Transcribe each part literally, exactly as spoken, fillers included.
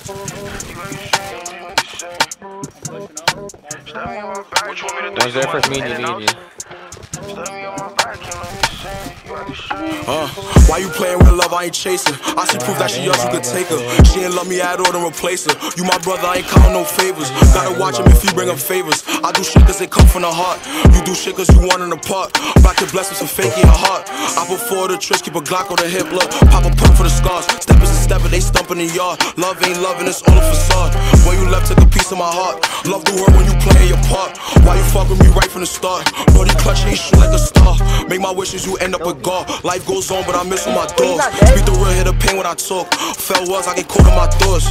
When's their first meeting you need you? Uh, why you playing with love? I ain't chasing. I see proof that she yours, you could take her. She ain't love me at all, then replace her. You my brother, I ain't counting no favors. Gotta watch him if he bring up favors. I do shit cause they come from the heart. You do shit cause you want an apart. Back to bless with some fake in your heart. I before the tricks, keep a Glock on the hip, look. Pop a pump for the scars. Step is a step, they stump in the yard. Love ain't loving, it's all a facade. When you left, took a piece of my heart. Love the word when you play your part. Why you fuck with me right from the start? Brody clutch, he shoot like a star. Make my wishes, you end up with God. Life goes on, but I miss my dogs. Speak the real, hit the pain when I talk. Fell was, I get caught in my thoughts.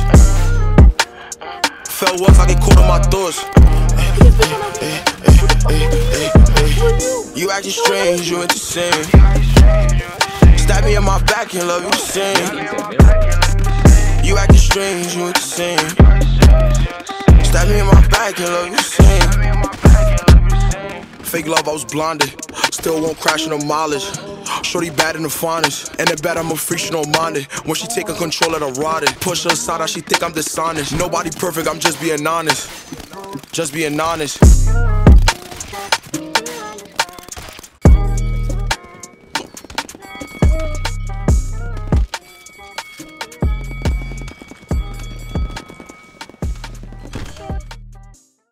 Fell was, I get caught in my thoughts. You acting strange, you ain't the same. Stab me in my back and love you the same. You acting strange, you ain't the same. Stab me in my back and love you the same. Fake love, I was blinded. Still won't crash in the mileage. Shorty bad in the finest. And it bad, I'm a freak, she don't mind it. When she taking control of the rotted. Push her aside, how she think I'm dishonest. Nobody perfect, I'm just being honest. Just being honest.